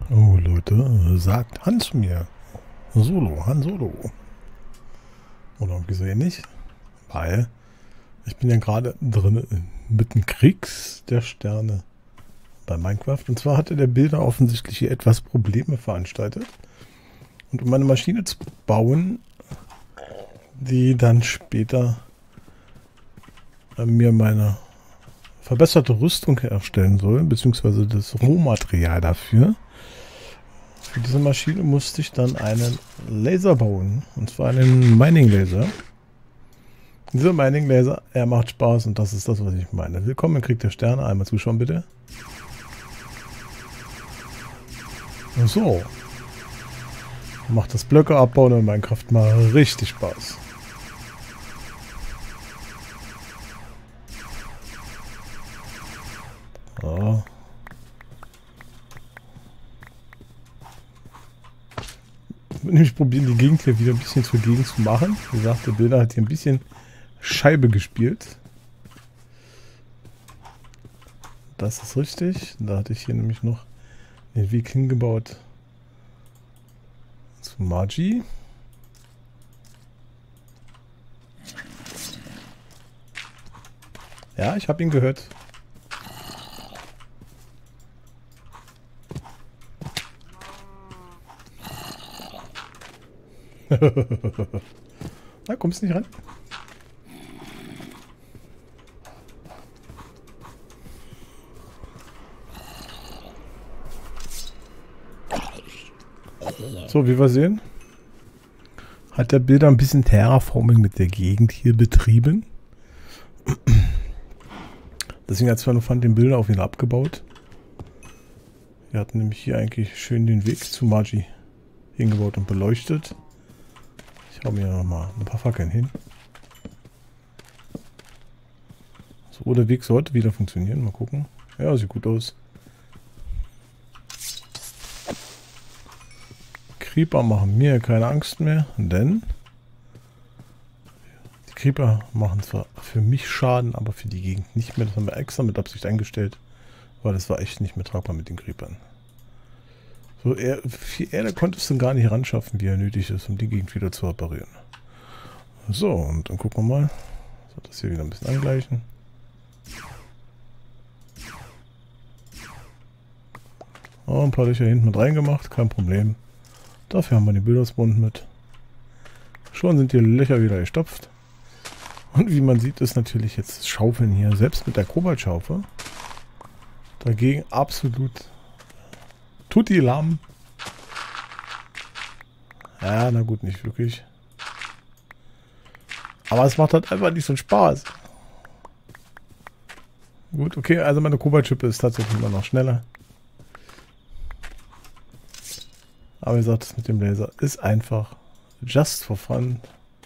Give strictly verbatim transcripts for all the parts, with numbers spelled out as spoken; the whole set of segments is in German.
Oh Leute, sagt Hans mir. Solo, Han Solo. Oder wieso ja nicht? Weil ich bin ja gerade drin mit dem Kriegs der Sterne bei Minecraft. Und zwar hatte der Bilder offensichtlich hier etwas Probleme veranstaltet. Und um meine Maschine zu bauen, die dann später äh, mir meine verbesserte Rüstung herstellen soll, beziehungsweise das Rohmaterial dafür. Für diese Maschine musste ich dann einen Laser bauen. Und zwar einen Mining Laser. Dieser Mining Laser, er macht Spaß und das ist das, was ich meine. Willkommen im Krieg der Sterne. Einmal zuschauen, bitte. So. Macht das Blöcke abbauen in Minecraft mal richtig Spaß. So. Ich will nämlich probieren, die Gegend hier wieder ein bisschen zur Gegend zu machen. Wie gesagt, der Bilder hat hier ein bisschen Scheibe gespielt. Das ist richtig. Da hatte ich hier nämlich noch den Weg hingebaut zu Magi. Ja, ich habe ihn gehört. Na, kommst nicht ran? So, wie wir sehen, hat der Bilder ein bisschen Terraforming mit der Gegend hier betrieben. Deswegen hat Fun den Bilder auf ihn abgebaut. Wir hatten nämlich hier eigentlich schön den Weg zu Magi hingebaut und beleuchtet. Ich hau mir noch mal ein paar Fackeln hin. So, der Weg sollte wieder funktionieren. Mal gucken. Ja, sieht gut aus. Creeper machen mir keine Angst mehr, denn die Creeper machen zwar für mich Schaden, aber für die Gegend nicht mehr. Das haben wir extra mit Absicht eingestellt, weil das war echt nicht mehr tragbar mit den Creepern. So, er, viel Erde konntest du gar nicht ran schaffen, wie er nötig ist, um die Gegend wieder zu reparieren. So, und dann gucken wir mal. So, das hier wieder ein bisschen angleichen. Oh, ein paar Löcher hinten mit reingemacht, kein Problem. Dafür haben wir den Bildersbund mit. Schon sind die Löcher wieder gestopft. Und wie man sieht, ist natürlich jetzt das Schaufeln hier, selbst mit der Kobaltschaufel, dagegen absolut tut die lahm. Ja, na gut, nicht wirklich. Aber es macht halt einfach nicht so einen Spaß. Gut, okay, also meine Kobaltschippe ist tatsächlich immer noch schneller. Aber wie gesagt, das mit dem Laser ist einfach just for fun.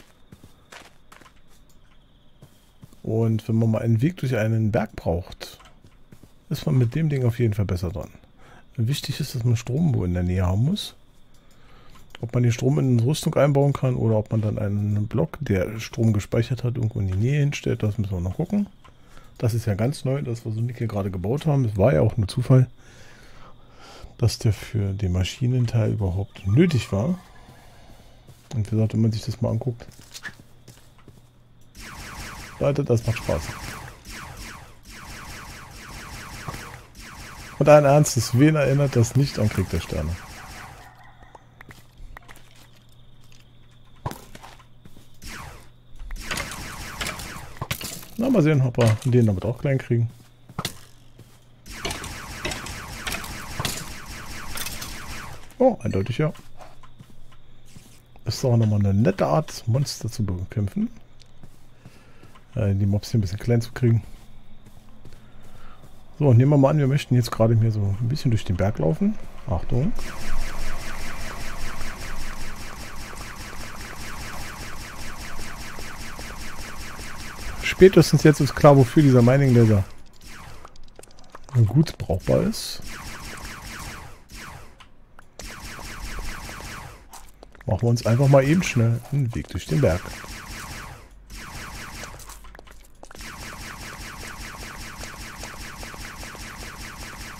Und wenn man mal einen Weg durch einen Berg braucht, ist man mit dem Ding auf jeden Fall besser dran. Wichtig ist, dass man Strom wo in der Nähe haben muss. Ob man den Strom in eine Rüstung einbauen kann oder ob man dann einen Block, der Strom gespeichert hat, irgendwo in die Nähe hinstellt, das müssen wir noch gucken. Das ist ja ganz neu, das wir so nicht hier gerade gebaut haben. Es war ja auch nur Zufall, dass der für den Maschinenteil überhaupt nötig war. Und wie gesagt, wenn man sich das mal anguckt, Leute, das macht Spaß. Und ein Ernstes, wen erinnert das nicht an Krieg der Sterne? Na, mal sehen, ob wir den damit auch klein kriegen. Oh, eindeutig ja. Ist doch nochmal eine nette Art, Monster zu bekämpfen. Äh, die Mobs hier ein bisschen klein zu kriegen. So, nehmen wir mal an, wir möchten jetzt gerade hier so ein bisschen durch den Berg laufen. Achtung. Spätestens jetzt ist klar, wofür dieser Mining Laser gut brauchbar ist. Machen wir uns einfach mal eben schnell einen Weg durch den Berg.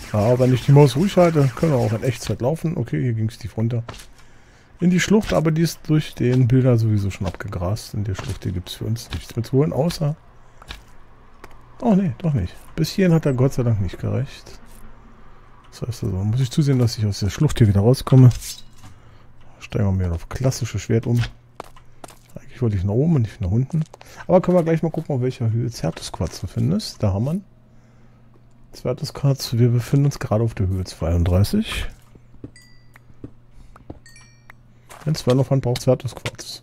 Aber wenn ich die Maus ruhig halte, können wir auch in Echtzeit laufen. Okay, hier ging es tief runter. In die Schlucht, aber die ist durch den Bilder sowieso schon abgegrast. In der Schlucht hier gibt es für uns nichts mehr zu holen, außer... Oh nee, doch nicht. Bis hierhin hat er Gott sei Dank nicht gereicht. Das heißt also, muss ich zusehen, dass ich aus der Schlucht hier wieder rauskomme. Steigen wir mir auf klassische Schwert um. Eigentlich wollte ich nach oben und nicht nach unten. Aber können wir gleich mal gucken, auf welcher Höhe Certusquarz zu finden ist. Da haben wir ihn. Certusquarz, wir befinden uns gerade auf der Höhe zweiunddreißig. Wenn es noch Hand braucht, Certusquarz.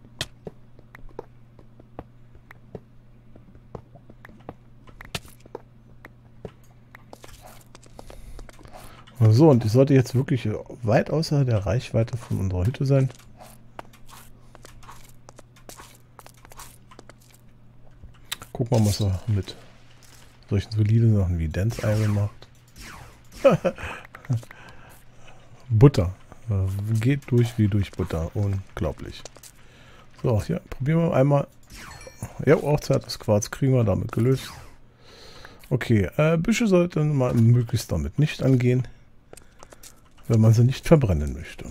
So, und ich sollte jetzt wirklich weit außer der Reichweite von unserer Hütte sein. Gucken wir mal, was er mit solchen soliden Sachen wie Dance Iron macht. Butter. Geht durch wie durch Butter. Unglaublich. So, hier probieren wir einmal. Ja, auch Certusquarz kriegen wir damit gelöst. Okay, äh, Büsche sollten man möglichst damit nicht angehen, wenn man sie nicht verbrennen möchte.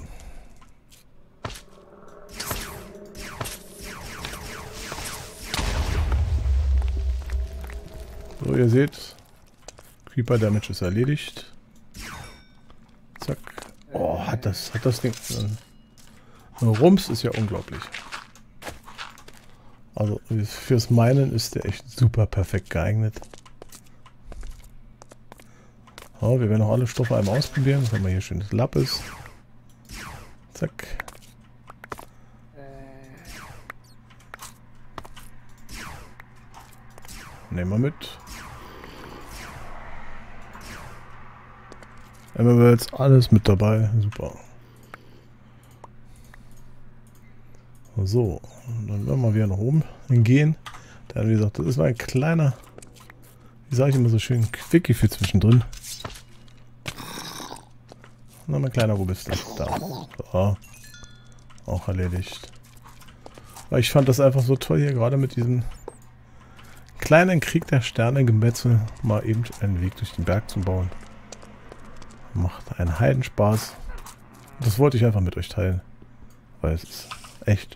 So, ihr seht, Creeper Damage ist erledigt. Zack. Oh, hat das, hat das Ding... Äh, Rums ist ja unglaublich. Also fürs Meinen ist der echt super perfekt geeignet. Oh, wir werden noch alle Stoffe einmal ausprobieren. Was haben wir hier? Schönes Lapis. Zack. Nehmen wir mit. Emeralds, alles mit dabei. Super. So, und dann werden wir wieder nach oben gehen. Dann, wie gesagt, das ist ein kleiner, wie sage ich immer so schön, Quickie für zwischendrin. Na, mein kleiner, wo bist du? Da. So. Auch erledigt. Weil ich fand das einfach so toll hier, gerade mit diesem kleinen Krieg der Sterne Gemetzel, mal eben einen Weg durch den Berg zu bauen. Macht einen Heidenspaß. Das wollte ich einfach mit euch teilen. Weil es ist echt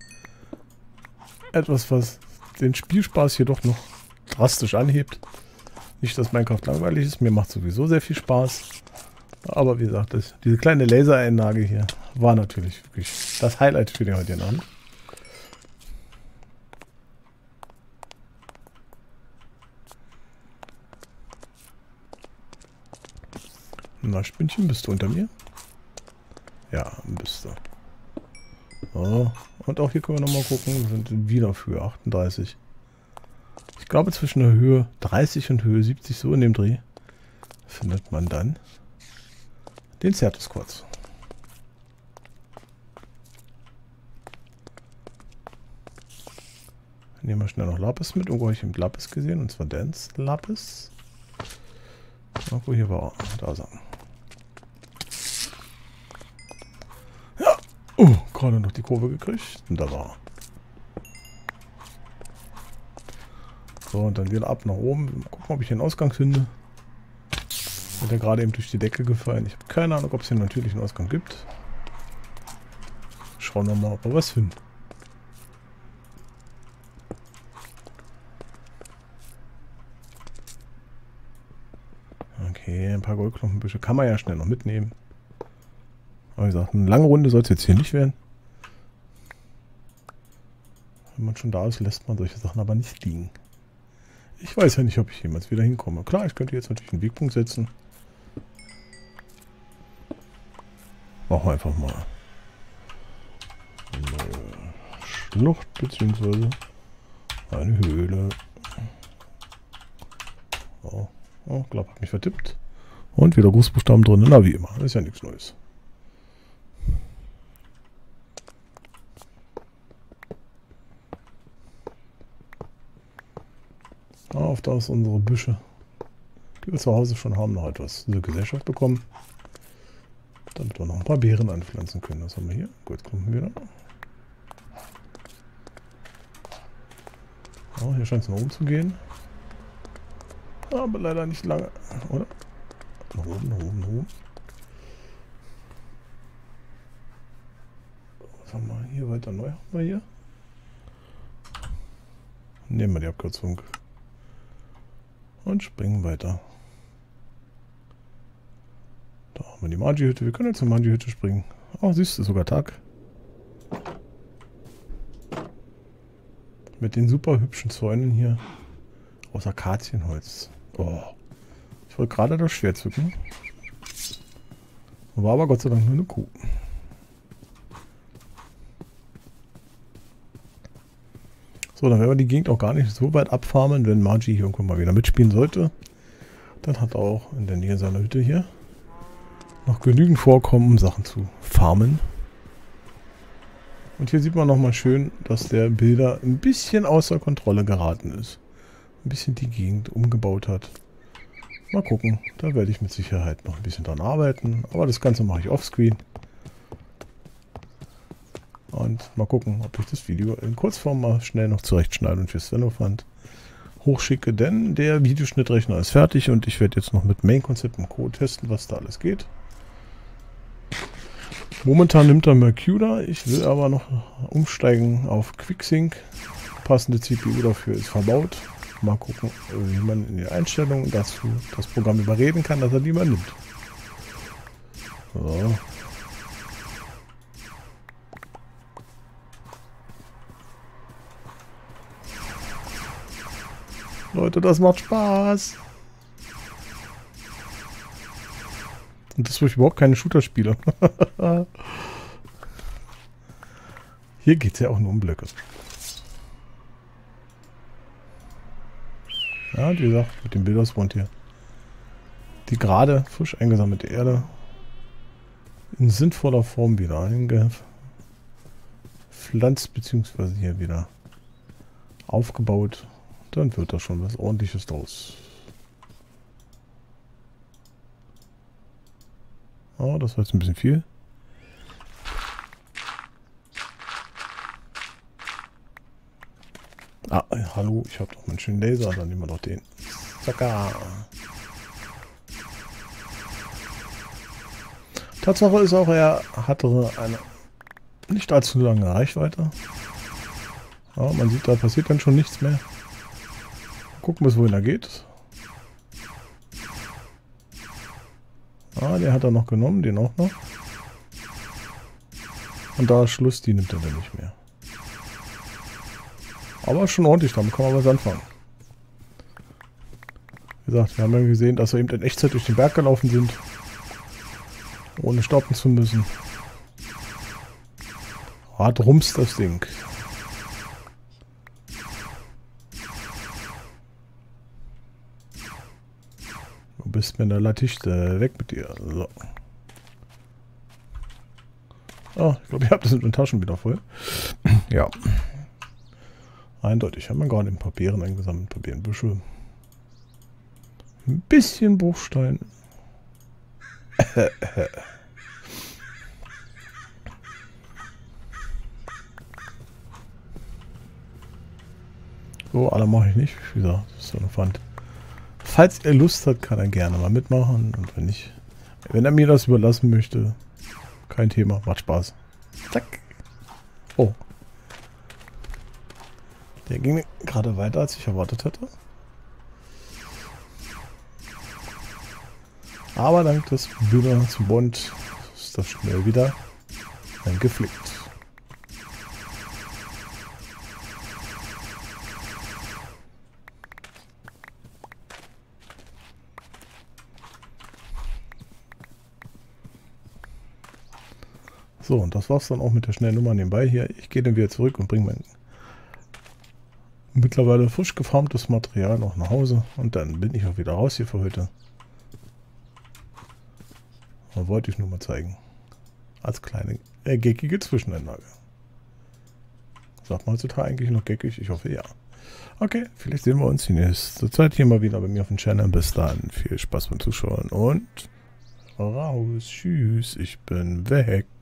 etwas, was den Spielspaß hier doch noch drastisch anhebt. Nicht, dass Minecraft langweilig ist, mir macht sowieso sehr viel Spaß. Aber wie gesagt, das, diese kleine Lasereinlage hier war natürlich wirklich das Highlight für den heutigen Abend. Na, Spinnchen, bist du unter mir? Ja, bist du. So, und auch hier können wir nochmal gucken. Wir sind wieder auf Höhe achtunddreißig. Ich glaube, zwischen der Höhe dreißig und Höhe siebzig, so in dem Dreh, findet man dann den Certusquarz. Nehmen wir schnell noch Lapis mit. Irgendwo habe ich im Lapis gesehen, und zwar Dance Lapis. Irgendwo hier war er. Da ist er. Ja! Oh, gerade noch die Kurve gekriegt. Und da war er. So, und dann wieder ab nach oben. Mal gucken, ob ich den Ausgang finde. Wird ja gerade eben durch die Decke gefallen. Ich habe keine Ahnung, ob es hier natürlich einen Ausgang gibt. Schauen wir mal, ob wir was finden. Okay, ein paar Goldklumpenbüsche kann man ja schnell noch mitnehmen. Aber wie gesagt, eine lange Runde soll es jetzt hier nicht werden. Wenn man schon da ist, lässt man solche Sachen aber nicht liegen. Ich weiß ja nicht, ob ich jemals wieder hinkomme. Klar, ich könnte jetzt natürlich einen Wegpunkt setzen. Machen wir einfach mal eine Schlucht bzw. eine Höhle. Oh, oh, glaube, habe mich vertippt. Und wieder Großbuchstaben drin. Na, wie immer. Das ist ja nichts Neues. Auf das unsere Büsche, die wir zu Hause schon haben, noch etwas zur Gesellschaft bekommen. Damit wir noch ein paar Beeren anpflanzen können. Was haben wir hier? Gut, kommen wir wieder. Oh, hier scheint es nach oben zu gehen. Aber leider nicht lange, oder? Nach oben, nach oben, nach oben. Was haben wir hier weiter neu? Haben wir hier? Nehmen wir die Abkürzung. Und springen weiter. Da haben wir die Magi-Hütte. Wir können jetzt zur Magi-Hütte springen. Oh, siehst du, sogar Tag. Mit den super hübschen Zäunen hier. Aus Akazienholz. Oh. Ich wollte gerade das Schwert zücken. War aber Gott sei Dank nur eine Kuh. So, dann werden wir die Gegend auch gar nicht so weit abfarmen, wenn Magi hier irgendwann mal wieder mitspielen sollte. Dann hat er auch in der Nähe seiner Hütte hier noch genügend Vorkommen, um Sachen zu farmen. Und hier sieht man nochmal schön, dass der Bilder ein bisschen außer Kontrolle geraten ist. Ein bisschen die Gegend umgebaut hat. Mal gucken, da werde ich mit Sicherheit noch ein bisschen dran arbeiten. Aber das Ganze mache ich offscreen. Und mal gucken, ob ich das Video in Kurzform mal schnell noch zurechtschneide und für Svenofant hochschicke. Denn der Videoschnittrechner ist fertig und ich werde jetzt noch mit Main-Konzept und Co. testen, was da alles geht. Momentan nimmt er Mercuda. Ich will aber noch umsteigen auf QuickSync. Passende C P U dafür ist verbaut. Mal gucken, wie man in den Einstellungen dazu das Programm überreden kann, dass er die mal nimmt. So. Leute, das macht Spaß. Und das, wo ich überhaupt keine Shooter spiele. Hier geht es ja auch nur um Blöcke. Ja, wie gesagt, mit dem Bilderswand hier. Die gerade frisch eingesammelte Erde in sinnvoller Form wieder eingepflanzt, beziehungsweise hier wieder aufgebaut. Dann wird da schon was Ordentliches draus. Oh, das war jetzt ein bisschen viel. Ah, äh, hallo, ich habe doch meinen schönen Laser, dann nehmen wir doch den. Zacka. Tatsache ist auch, er hatte eine nicht allzu lange Reichweite. Ja, man sieht, da passiert dann schon nichts mehr. Gucken, bis wohin er geht. Ah, den hat er noch genommen, den auch noch. Und da ist Schluss, die nimmt er dann nicht mehr. Aber schon ordentlich, damit kann man was anfangen. Wie gesagt, wir haben ja gesehen, dass wir eben in Echtzeit durch den Berg gelaufen sind. Ohne stoppen zu müssen. Hart rumst das Ding. Du bist mir in der Lattichte. Weg mit dir. So. Oh, ich glaube, ihr habt das Inventar schon wieder voll. Ja. Eindeutig haben wir gerade in Papieren eingesammelt. Papierenbüsche. Ein bisschen Bruchstein. So, alle mache ich nicht. Wie gesagt, das ist so eine Pfand. Falls er Lust hat, kann er gerne mal mitmachen. Und wenn nicht, wenn er mir das überlassen möchte, kein Thema. Macht Spaß. Zack. Oh. Der ging gerade weiter, als ich erwartet hätte. Aber dank des Bilder zum Bond ist das schnell wieder eingeflickt. So, und das war's dann auch mit der schnellen Nummer nebenbei hier. Ich gehe dann wieder zurück und bringe mein mittlerweile frisch gefarmtes Material noch nach Hause. Und dann bin ich auch wieder raus hier für heute. Da wollte ich nur mal zeigen. Als kleine, äh, geckige Zwischenanlage. Sagt man heutzutage eigentlich noch geckig? Ich hoffe ja. Okay, vielleicht sehen wir uns die nächste Zeit hier mal wieder bei mir auf dem Channel. Bis dann, viel Spaß beim Zuschauen und raus. Tschüss, ich bin weg.